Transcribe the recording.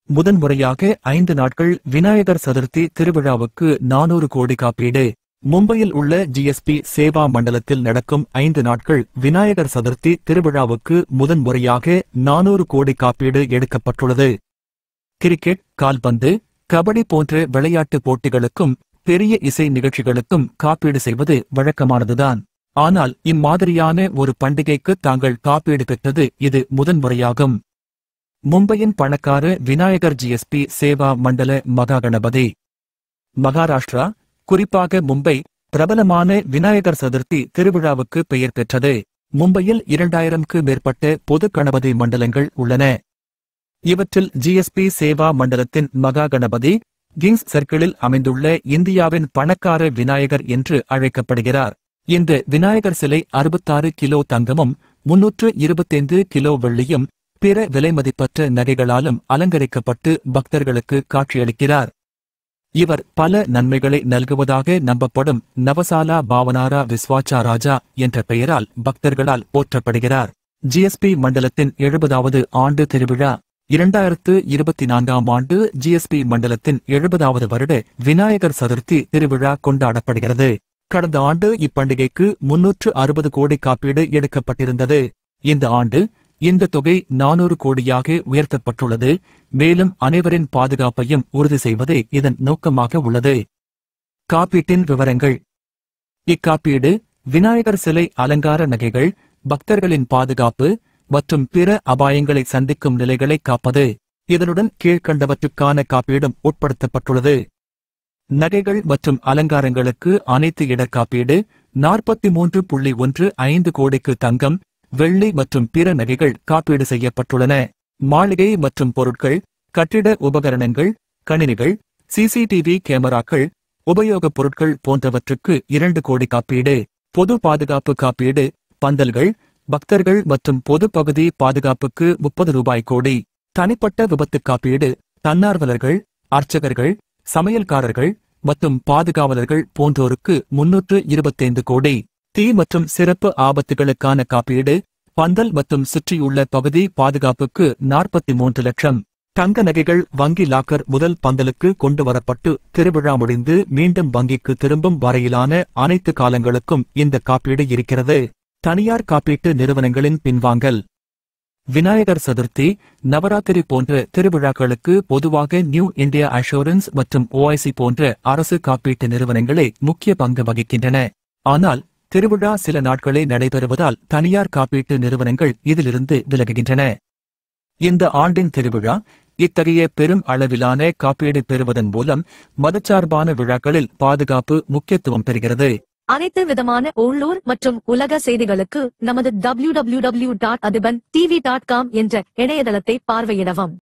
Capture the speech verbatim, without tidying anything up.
முதன்முறையாக ஐந்து நாட்கள் விநாயகர் சதுர்த்தி திருவிழாவுக்கு நானூறு கோடி காப்பீடு. மும்பையில் உள்ள ஜிஎஸ்பி சேவா மண்டலத்தில் நடக்கும் ஐந்து நாட்கள் விநாயகர் சதுர்த்தி திருவிழாவுக்கு முதன்முறையாக நானூறு கோடி காப்பீடு எடுக்கப்பட்டுள்ளது. கிரிக்கெட், கால்பந்து, கபடி போன்ற விளையாட்டுப் போட்டிகளுக்கும் பெரிய இசை நிகழ்ச்சிகளுக்கும் காப்பீடு செய்வது வழக்கமானதுதான். ஆனால் இம்மாதிரியான ஒரு பண்டிகைக்கு தாங்கள் காப்பீடு பெற்றது இது முதன்முறையாகும். மும்பையின் பணக்கார விநாயகர் ஜிஎஸ்பி சேவா மண்டல மகா கணபதி. மகாராஷ்டிரா, குறிப்பாக மும்பை, பிரபலமான விநாயகர் சதுர்த்தி திருவிழாவுக்கு பெயர் பெற்றது. மும்பையில் இரண்டாயிரம்க்கு மேற்பட்ட பொது கணபதி மண்டலங்கள் உள்ளன. இவற்றில் ஜிஎஸ்பி சேவா மண்டலத்தின் மகா கணபதி கிங்ஸ் சர்க்கிளில் அமைந்துள்ள இந்தியாவின் பணக்கார விநாயகர் என்று அழைக்கப்படுகிறார். இந்த விநாயகர் சிலை அறுபத்தாறு கிலோ தங்கமும் முன்னூற்று இருபத்தைந்து கிலோ வெள்ளியும் பிற விலைமதிப்பற்ற நகைகளாலும் அலங்கரிக்கப்பட்டு பக்தர்களுக்கு காட்சியளிக்கிறார். இவர் பல நன்மைகளை நல்குவதாக நம்பப்படும் நவசாலா பாவனாரா விஸ்வாச்சாராஜா என்ற பெயரால் பக்தர்களால் போற்றப்படுகிறார். ஜிஎஸ்பி மண்டலத்தின் எழுபதாவது ஆண்டு திருவிழா. இரண்டாயிரத்து இருபத்தி நான்காம் ஆண்டு ஜிஎஸ்பி மண்டலத்தின் எழுபதாவது வருட விநாயகர் சதுர்த்தி திருவிழா கொண்டாடப்படுகிறது. கடந்த ஆண்டு இப்பண்டிகைக்கு முன்னூற்று அறுபது கோடி காப்பீடு எடுக்கப்பட்டிருந்தது. இந்த ஆண்டு இந்த தொகை நானூறு கோடியாக உயர்த்தப்பட்டுள்ளது. மேலும் அனைவரின் பாதுகாப்பையும் உறுதி செய்வதே இதன் நோக்கமாக உள்ளது. காப்பீட்டின் விவரங்கள். இக்காப்பீடு விநாயகர் சிலை அலங்கார நகைகள், பக்தர்களின் பாதுகாப்பு மற்றும் பிற அபாயங்களை சந்திக்கும் நிலைகளை காப்பது. இதனுடன் கீழ்கண்டவற்றுக்கான காப்பீடும் உட்படுத்தப்பட்டுள்ளது. நகைகள் மற்றும் அலங்காரங்களுக்கு அனைத்து இடர் காப்பீடு நாற்பத்தி மூன்று புள்ளி ஒன்று ஐந்து கோடிக்கு தங்கம், வெள்ளி மற்றும் பிற நகைகள் காப்பீடு செய்யப்பட்டுள்ளன. மாளிகை மற்றும் பொருட்கள், கட்டிட உபகரணங்கள், கணினிகள், சிசிடிவி கேமராக்கள், உபயோகப் பொருட்கள் போன்றவற்றுக்கு இரண்டு கோடி காப்பீடு. பொது பாதுகாப்பு காப்பீடு, பந்தல்கள், பக்தர்கள் மற்றும் பொது பகுதி பாதுகாப்புக்கு முப்பது ரூபாய் கோடி. தனிப்பட்ட விபத்து காப்பீடு, தன்னார்வலர்கள், அர்ச்சகர்கள், சமையல்காரர்கள் மற்றும் பாதுகாவலர்கள் போன்றோருக்கு முன்னூற்று இருபத்தைந்து கோடி. தீ மற்றும் சிறப்பு ஆபத்துகளுக்கான காப்பீடு, பந்தல் மற்றும் சுற்றியுள்ள பகுதி பாதுகாப்புக்கு நாற்பத்தி மூன்று லட்சம். தங்க நகைகள் வங்கி லாக்கர் முதல் பந்தலுக்கு கொண்டு வரப்பட்டு திருவிழா முடிந்து மீண்டும் வங்கிக்கு திரும்பும் வரையிலான அனைத்து காலங்களுக்கும் இந்த காப்பீடு இருக்கிறது. தனியார் காப்பீட்டு நிறுவனங்களின் பின்வாங்கல். விநாயகர் சதுர்த்தி, நவராத்திரி போன்ற திருவிழாக்களுக்கு பொதுவாக நியூ இந்தியா அஷூரன்ஸ் மற்றும் ஓஐசி போன்ற அரசு காப்பீட்டு நிறுவனங்களே முக்கிய பங்கு வகிக்கின்றன. ஆனால் திருவிழா சில நாட்களே நடைபெறுவதால் தனியார் காப்பீட்டு நிறுவனங்கள் இதிலிருந்து விலகுகின்றன. இந்த ஆண்டின் திருவிழா இத்தகைய பெரும் அளவிலான காப்பீடு பெறுவதன் மூலம் மதச்சார்பான விழாக்களில் பாதுகாப்பு முக்கியத்துவம் பெறுகிறது. அனைத்து விதமான உள்ளூர் மற்றும் உலக செய்திகளுக்கு நமது W W W dot Athiban TV dot com என்ற இணையதளத்தை பார்வையிடவும்.